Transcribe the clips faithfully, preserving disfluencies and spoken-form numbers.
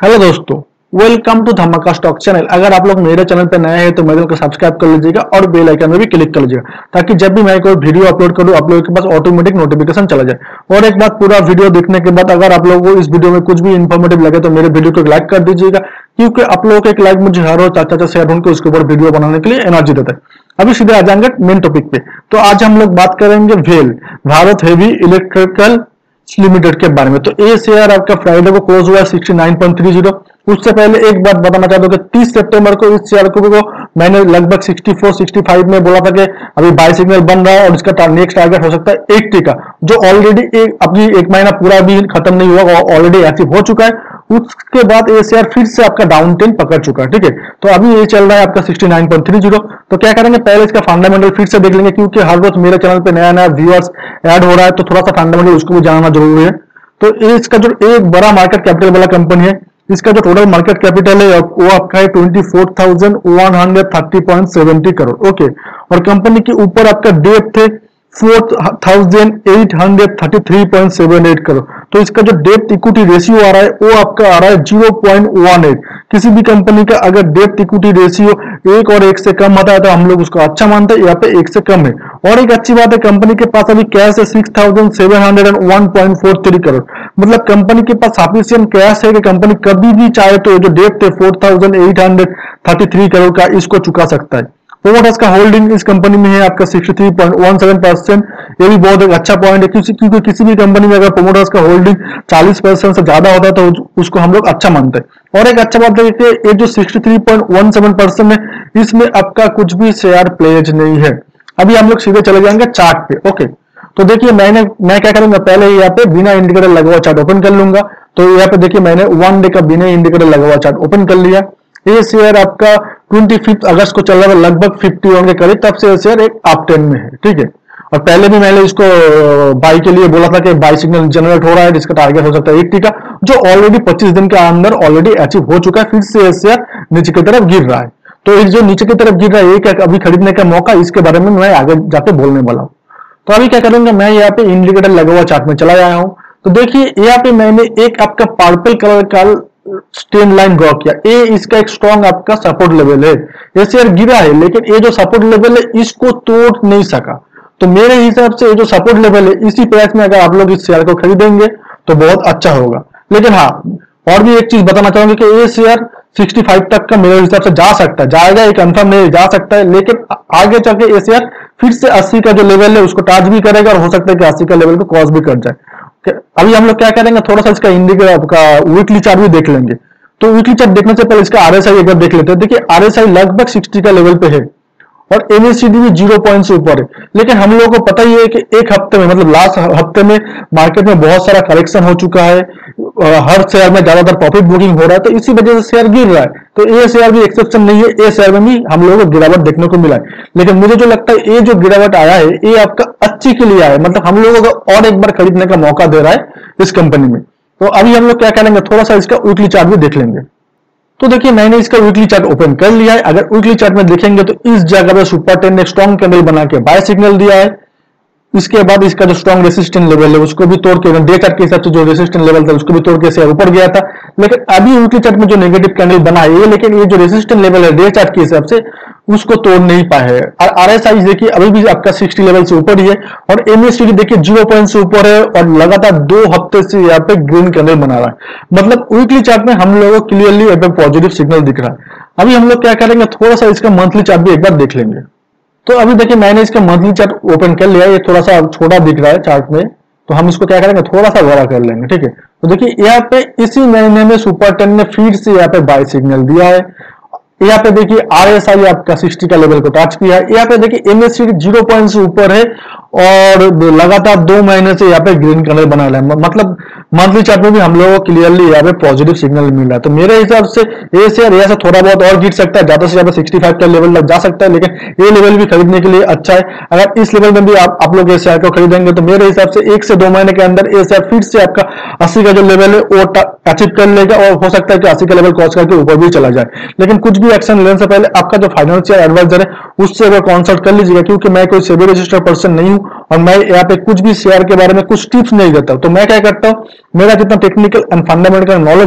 Hello दोस्तों, welcome to Dhamaka stock channel. अगर आप लोग मेरे चैनल पर नए हैं तो मेरे चैनल को सब्सक्राइब कर लीजिएगा और बेल आइकन में भी क्लिक कर लीजिएगा ताकि जब भी मैं कोई वीडियो अपलोड करूं आप लोगों के पास ऑटोमेटिक नोटिफिकेशन चला जाए। और एक बात, पूरा वीडियो देखने के बाद अगर आप लोगों को इस वीडियो में कुछ भी इन्फॉर्मेटिव लगे तो मेरे वीडियो को लाइक कर दीजिएगा, क्योंकि आप लोगों का एक लाइक मुझे हर रोज अच्छा अच्छा शेयर ढूंढ के उसके ऊपर वीडियो बनाने के लिए एनर्जी देता है। अभी सीधे आ जाएंगे मेन टॉपिक पे। तो आज हम लोग बात करेंगे भेल, भारत हेवी इलेक्ट्रिकल लिमिटेड के बारे में। तो ये शेयर आपका फ्राइडे को क्लोज हुआ है sixty nine point three zero. उससे पहले एक बात बताना चाहता हूं कि तीस सितंबर को इस शेयर को मैंने लगभग सिक्सटी फोर सिक्सटी फाइव में बोला था कि अभी बाय सिग्नल बन रहा है और इसका नेक्स्ट टारगेट हो सकता है एट्टी का, जो ऑलरेडी एक अभी एक महीना पूरा भी खत्म नहीं हुआ, ऑलरेडी अचीव हो चुका है। उसके बाद ये शेयर फिर से आपका डाउन ट्रेंड पकड़ चुका है। ठीक है, तो अभी ये चल रहा है आपका sixty nine point three zero. तो क्या करेंगे, पहले इसका फंडामेंटल फिर से देख लेंगे, क्योंकि हर रोज मेरे चैनल पे नया नया व्यूअर्स ऐड हो रहा है तो थोड़ा सा फंडामेंटल उसको भी जानना जरूरी है। तो इसका जो एक बड़ा मार्केट कैपिटल वाला कंपनी है, इसका जो टोटल मार्केट कैपिटल है वो आपका है twenty four thousand one hundred thirty point seventy crore. Okay, और कंपनी के ऊपर आपका डेट थे four thousand eight hundred thirty three point seven eight crore. तो इसका जो डेट इक्विटी रेशियो आ रहा है वो आपका आ रहा है जीरो पॉइंट वन एट। किसी भी कंपनी का अगर डेट इक्विटी रेशियो एक और एक से कम आता है तो हम लोग उसको अच्छा मानते हैं, यहाँ पे एक से कम है। और एक अच्छी बात है, कंपनी के पास अभी कैश है six thousand seven hundred one point four three crore. मतलब कंपनी के पास सफिशिएंट कैश है कि कंपनी कभी भी चाहे तो जो डेट थे four thousand eight hundred thirty three crore का इसको चुका सकता है। प्रोमोटर्स का होल्डिंग इस कंपनी में है आपका sixty three point one seven percent. ये भी बहुत एक अच्छा पॉइंट है, क्योंकि किसी भी कंपनी में अगर प्रोमोटर्स का होल्डिंग चालीस परसेंट से ज्यादा होता है तो उसको हम लोग अच्छा मानते हैं। और एक अच्छा बात है कि ये जो sixty three point one seven percent है इसमें आपका कुछ भी शेयर प्लेज नहीं है। अभी हम लोग सीधे चले जाएंगे चार्ट पे। ओके, तो देखिए मैंने मैं क्या करूंगा, पहले यहाँ पे बिना इंडिकेटर लगा हुआ चार्ट ओपन कर लूंगा। तो यहाँ पे देखिए मैंने वन डे का बिना इंडिकेटर लगा हुआ चार्ट ओपन कर लिया। ये शेयर आपका पच्चीस अगस्त को चल रहा है लगभग इक्यावन के करीब, तब से ये शेयर एक अप ट्रेंड में है। ठीक है, और पहले भी मैंने इसको बाई के लिए बोला था कि बाई सिग्नल जनरेट हो रहा है, जिसका टारगेट हो सकता है एट्टी का, जो ऑलरेडी पच्चीस दिन के अंदर ऑलरेडी अचीव हो चुका है। फिर से ये शेयर नीचे की तरफ गिर रहा है। तो ये जो नीचे की तरफ गिर रहा है एक अभी खरीदने का मौका, इसके बारे में मैं आगे जाके बोलने वाला हूँ। तो अभी क्या करूंगा, मैं यहाँ पे इंडिकेटर लगा हुआ चार्ट में चला आया हूँ। तो देखिए यहाँ पे मैंने एक आपका पर्पल कलर का स्ट्रेन लाइन ड्रॉ किया। ये इसका एक स्ट्रॉन्ग आपका सपोर्ट लेवल है। ये शेयर गिरा है लेकिन ये जो सपोर्ट लेवल है इसको तोड़ नहीं सका। तो मेरे हिसाब से ये जो सपोर्ट लेवल है इसी प्राइस में अगर आप लोग इस शेयर को खरीदेंगे तो बहुत अच्छा होगा। लेकिन हाँ, और भी एक चीज बताना चाहूंगी कि ये शेयर सिक्सटी फाइव तक का मेरे हिसाब से जा सकता है, जाएगा ये कंफर्म नहीं, जा सकता है, लेकिन आगे चल के ये शेयर फिर से अस्सी का जो लेवल है उसको टच भी करेगा और हो सकता है कि अस्सी का लेवल को क्रॉस भी कर जाए। अभी हम लोग क्या करेंगे, थोड़ा सा इसका इंडिकेटर आपका वीकली चार्ट भी देख लेंगे। तो वीकली चार्ट देखने से पहले इसका आरएसआई एक बार देख लेते हैं। देखिए आरएसआई लगभग साठ का लेवल पे है और एमएसीडी भी जीरो पॉइंट से ऊपर है। लेकिन हम लोगों को पता ही है कि एक हफ्ते में, मतलब लास्ट हफ्ते में मार्केट में बहुत सारा करेक्शन हो चुका है, हर शेयर में ज्यादातर प्रॉफिट बुकिंग हो रहा है, तो इसी वजह से शेयर गिर रहा है। तो ये शेयर भी एक्सेप्शन नहीं है, ये शेयर में भी हम लोगों को गिरावट देखने को मिला है। लेकिन मुझे जो लगता है ये जो गिरावट आया है ये आपका अच्छी के लिए आया है, मतलब हम लोगों को और एक बार खरीदने का मौका दे रहा है इस कंपनी में। तो अभी हम लोग क्या करेंगे, थोड़ा सा इसका वीकली चार्ट भी देख लेंगे। तो देखिए मैंने इसका वीकली चार्ट ओपन कर लिया है। अगर वीकली चार्ट में देखेंगे तो इस जगह पे सुपर टेन ने स्ट्रॉन्ग कैंडल बना के बाय सिग्नल दिया है। इसके बाद इसका जो स्ट्रॉन्ग रेसिस्टेंट लेवल है उसको भी तोड़ के, डे चार्ट के हिसाब से जो रेसिस्टेंट लेवल था उसको भी तोड़ के शेयर ऊपर गया था। लेकिन अभी वीकली चार्ट में जो नेगेटिव कैंडल बना है, लेकिन ये जो रेसिस्टेंट लेवल है डे चार्ट के हिसाब से उसको तोड़ नहीं पाए है। और आरएसआई देखिए अभी भी आपका साठ लेवल से ऊपर ही है और एमएसीडी देखिए जीरो पॉइंट से ऊपर है और लगातार दो हफ्ते से यहाँ पे ग्रीन कैंडल बना रहा है। मतलब वीकली चार्ट में हम लोगों को क्लियरली एक पॉजिटिव सिग्नल दिख रहा है। अभी हम लोग क्या करेंगे, थोड़ा सा इसका मंथली चार्ट भी एक बार देख लेंगे। तो अभी देखिए मैंने इसका मंथली चार्ट ओपन कर लिया है, ये थोड़ा सा छोटा दिख रहा है चार्ट में, तो हम इसको क्या करेंगे, थोड़ा सा बड़ा कर लेंगे। ठीक है, तो देखिए यहाँ पे इसी महीने में सुपर टेन ने फिर से यहाँ पे बाय सिग्नल दिया है। यहाँ पे देखिए आरएसआई आपका साठ का लेवल को टच किया है। यहाँ पे देखिए एमएसीडी जीरो पॉइंट से ऊपर है और लगातार दो महीने से यहाँ पे ग्रीन कलर बना रहा है। मतलब मंथली चार्ट में भी हम लोगों को क्लियरली यहाँ पे पॉजिटिव सिग्नल मिल रहा है। तो मेरे हिसाब से ये शेयर यहाँ से थोड़ा बहुत और गिर सकता है, ज्यादा से ज्यादा सिक्सटी फाइव का लेवल लग जा सकता है, लेकिन ये लेवल भी खरीदने के लिए अच्छा है। अगर इस लेवल में भी आप, आप लोग ये शेयर को खरीदेंगे तो मेरे हिसाब से एक से दो महीने के अंदर ये शेयर फिर से आपका अस्सी का जो लेवल है वो अचीव कर लेगा और हो सकता है कि अस्सी का लेवल क्रॉस करके ऊपर भी चला जाए। लेकिन कुछ भी एक्शन लेने से पहले आपका जो फाइनेंशियल एडवाइजर है उससे अगर कंसल्ट कर लीजिएगा, क्योंकि मैं कोई सेबी रजिस्टर्ड पर्सन नहीं हूं और मैं यहाँ पे कुछ भी शेयर के बारे में कुछ टिप्स नहीं देता। तो मैं क्या करता हूँ, मेरा जितना टेक्निकल एंड फंडामेंटल नॉलेज है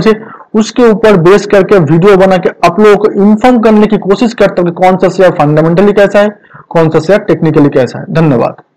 उसके ऊपर बेस करके वीडियो बना के आप लोगों को इन्फॉर्म करने की कोशिश करता हूँ कि कौन सा शेयर फंडामेंटली कैसा है, कौन सा शेयर टेक्निकली कैसा है। धन्यवाद।